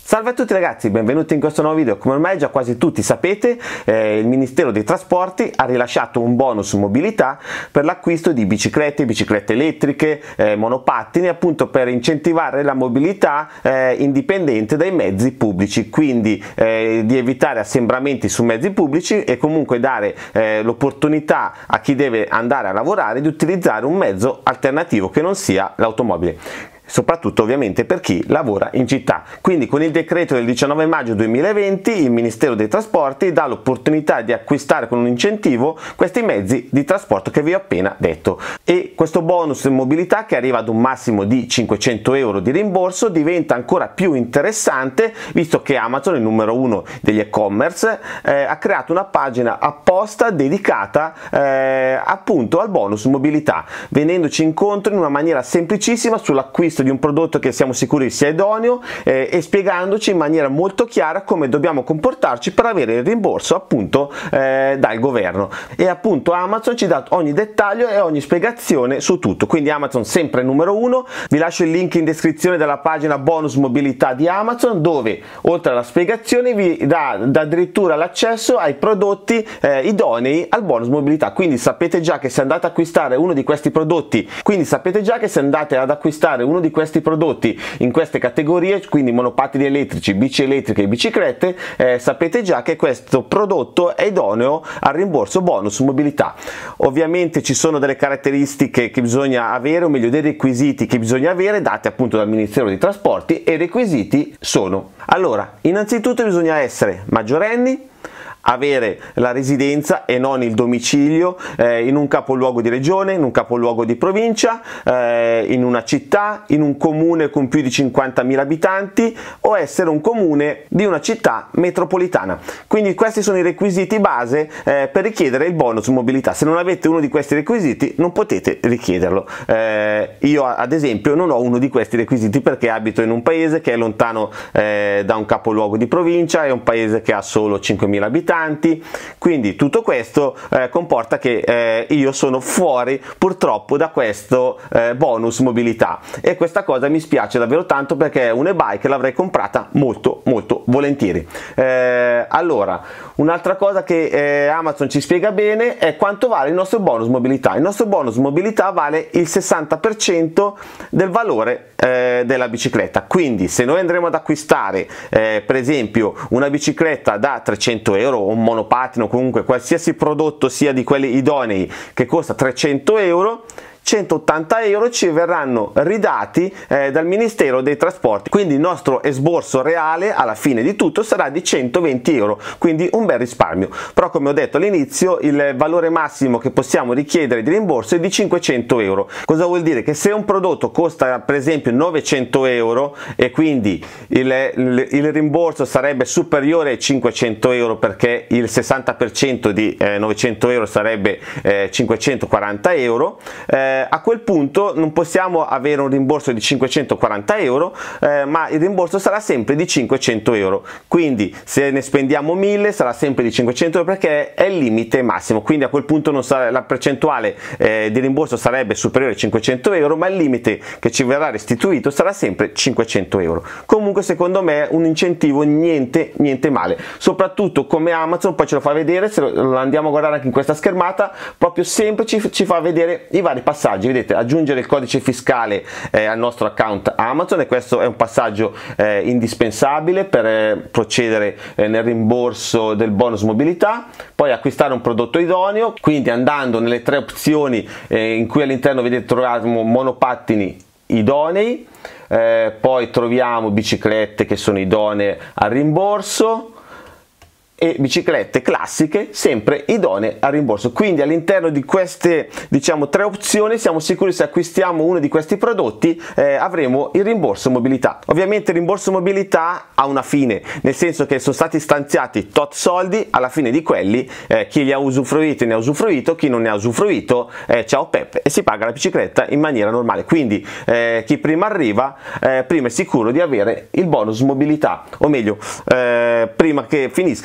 Salve a tutti ragazzi, benvenuti in questo nuovo video. Come ormai già quasi tutti sapete, il Ministero dei Trasporti ha rilasciato un bonus mobilità per l'acquisto di biciclette elettriche, monopattini, appunto per incentivare la mobilità indipendente dai mezzi pubblici, quindi di evitare assembramenti su mezzi pubblici e comunque dare l'opportunità a chi deve andare a lavorare di utilizzare un mezzo alternativo che non sia l'automobile, soprattutto ovviamente per chi lavora in città. Quindi con il decreto del 19 maggio 2020 il Ministero dei Trasporti dà l'opportunità di acquistare con un incentivo questi mezzi di trasporto che vi ho appena detto, e questo bonus in mobilità, che arriva ad un massimo di 500 euro di rimborso, diventa ancora più interessante visto che Amazon, il numero uno degli e-commerce, ha creato una pagina apposta dedicata appunto al bonus mobilità, venendoci incontro in una maniera semplicissima sull'acquisto di un prodotto che siamo sicuri sia idoneo e spiegandoci in maniera molto chiara come dobbiamo comportarci per avere il rimborso appunto dal governo. E appunto Amazon ci dà ogni dettaglio e ogni spiegazione su tutto, quindi Amazon sempre numero uno. Vi lascio il link in descrizione della pagina bonus mobilità di Amazon, dove oltre alla spiegazione vi dà addirittura l'accesso ai prodotti idonei al bonus mobilità, quindi sapete già che se andate ad acquistare uno di questi prodotti, in queste categorie, quindi monopattini elettrici, bici elettriche e biciclette, sapete già che questo prodotto è idoneo al rimborso bonus mobilità. Ovviamente ci sono delle caratteristiche che bisogna avere, o meglio dei requisiti che bisogna avere dati appunto dal Ministero dei Trasporti, e i requisiti sono: allora, innanzitutto bisogna essere maggiorenni, avere la residenza e non il domicilio in un capoluogo di regione, in un capoluogo di provincia, in una città, in un comune con più di 50.000 abitanti, o essere un comune di una città metropolitana. Quindi questi sono i requisiti base per richiedere il bonus mobilità. Se non avete uno di questi requisiti non potete richiederlo. Io ad esempio non ho uno di questi requisiti perché abito in un paese che è lontano da un capoluogo di provincia, è un paese che ha solo 5.000 abitanti, quindi tutto questo comporta che io sono fuori purtroppo da questo bonus mobilità, e questa cosa mi spiace davvero tanto perché un e-bike l'avrei comprata molto volentieri. Allora, un'altra cosa che Amazon ci spiega bene è quanto vale il nostro bonus mobilità. Il nostro bonus mobilità vale il 60% del valore della bicicletta, quindi se noi andremo ad acquistare per esempio una bicicletta da 300 euro, un monopattino, comunque qualsiasi prodotto sia di quelli idonei che costa 300 euro, 180 euro ci verranno ridati dal Ministero dei Trasporti, quindi il nostro esborso reale alla fine di tutto sarà di 120 euro, quindi un bel risparmio. Però come ho detto all'inizio, il valore massimo che possiamo richiedere di rimborso è di 500 euro. Cosa vuol dire? Che se un prodotto costa per esempio 900 euro e quindi il rimborso sarebbe superiore ai 500 euro, perché il 60% di 900 euro sarebbe 540 euro, a quel punto non possiamo avere un rimborso di 540 euro, ma il rimborso sarà sempre di 500 euro. Quindi se ne spendiamo 1000 sarà sempre di 500 euro, perché è il limite massimo. Quindi a quel punto non sarà, la percentuale di rimborso sarebbe superiore ai 500 euro, ma il limite che ci verrà restituito sarà sempre 500 euro. Comunque secondo me un incentivo niente male, soprattutto come Amazon poi ce lo fa vedere. Se lo andiamo a guardare anche in questa schermata, proprio sempre ci fa vedere i vari passaggi. Vedete, aggiungere il codice fiscale al nostro account Amazon, e questo è un passaggio indispensabile per procedere nel rimborso del bonus mobilità. Poi acquistare un prodotto idoneo, quindi andando nelle tre opzioni in cui all'interno vedete troviamo monopattini idonei, poi troviamo biciclette che sono idonee al rimborso e biciclette classiche sempre idonee al rimborso. Quindi all'interno di queste, diciamo, tre opzioni siamo sicuri, se acquistiamo uno di questi prodotti avremo il rimborso mobilità. Ovviamente il rimborso mobilità ha una fine, nel senso che sono stati stanziati tot soldi, alla fine di quelli chi li ha usufruiti ne ha usufruito, chi non ne ha usruito ciao Peppe, e si paga la bicicletta in maniera normale. Quindi chi prima arriva prima è sicuro di avere il bonus mobilità, o meglio prima che finiscano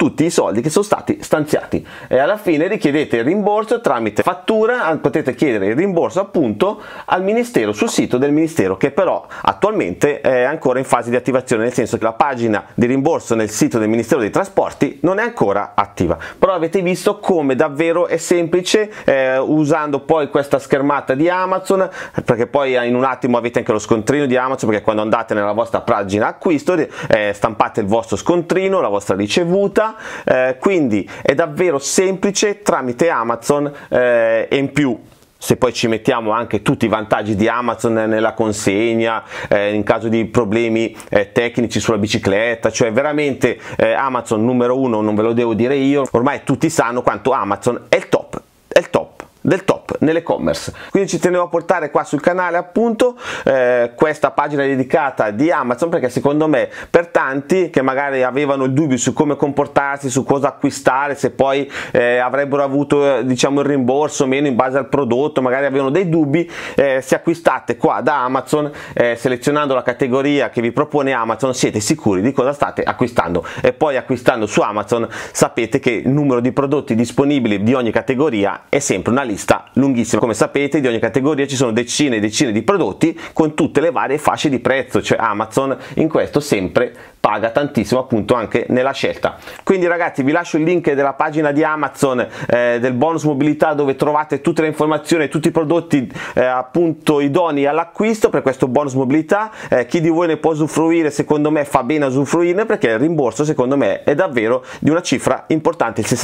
tutti i soldi che sono stati stanziati, e alla fine richiedete il rimborso tramite fattura. Potete chiedere il rimborso appunto al Ministero, sul sito del Ministero, che però attualmente è ancora in fase di attivazione, nel senso che la pagina di rimborso nel sito del Ministero dei Trasporti non è ancora attiva. Però avete visto come davvero è semplice, usando poi questa schermata di Amazon, perché poi in un attimo avete anche lo scontrino di Amazon, perché quando andate nella vostra pagina acquisto stampate il vostro scontrino, la vostra ricevuta, quindi è davvero semplice tramite Amazon, e in più se poi ci mettiamo anche tutti i vantaggi di Amazon nella consegna, in caso di problemi tecnici sulla bicicletta, cioè veramente Amazon numero uno, non ve lo devo dire io, ormai tutti sanno quanto Amazon è il top, è il top del top nell'e-commerce. Quindi ci tenevo a portare qua sul canale appunto questa pagina dedicata di Amazon, perché secondo me per tanti che magari avevano il dubbio su come comportarsi, su cosa acquistare, se poi avrebbero avuto diciamo il rimborso o meno in base al prodotto, magari avevano dei dubbi, se acquistate qua da Amazon, selezionando la categoria che vi propone Amazon, siete sicuri di cosa state acquistando, e poi acquistando su Amazon sapete che il numero di prodotti disponibili di ogni categoria è sempre una lista lunghissima. Come sapete, di ogni categoria ci sono decine e decine di prodotti con tutte le varie fasce di prezzo, cioè Amazon in questo sempre paga tantissimo appunto anche nella scelta. Quindi ragazzi, vi lascio il link della pagina di Amazon del bonus mobilità, dove trovate tutte le informazioni, tutti i prodotti appunto idonei all'acquisto per questo bonus mobilità. Chi di voi ne può usufruire, secondo me fa bene a usufruirne, perché il rimborso secondo me è davvero di una cifra importante, il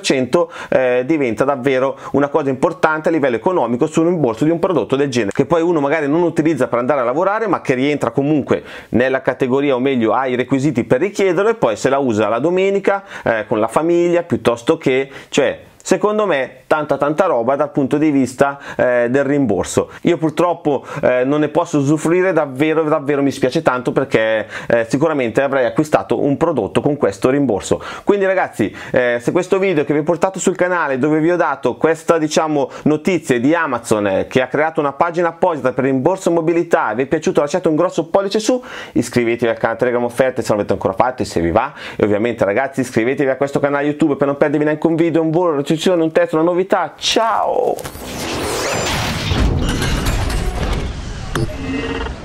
60% diventa davvero una cosa importante a livello economico sul rimborso di un prodotto del genere, che poi uno magari non utilizza per andare a lavorare, ma che rientra comunque nella categoria, o meglio ha i requisiti per richiederlo, e poi se la usa la domenica con la famiglia, piuttosto che, cioè secondo me tanta roba dal punto di vista del rimborso. Io purtroppo non ne posso usufruire, davvero mi spiace tanto, perché sicuramente avrei acquistato un prodotto con questo rimborso. Quindi ragazzi, se questo video che vi ho portato sul canale, dove vi ho dato questa diciamo notizie di Amazon che ha creato una pagina apposita per rimborso mobilità, vi è piaciuto, lasciate un grosso pollice su, iscrivetevi al canale Telegram Offerte se non l'avete ancora fatto, se vi va, e ovviamente ragazzi iscrivetevi a questo canale YouTube per non perdervi neanche un video, un volo, recensione, un testo, una novità. Ciao!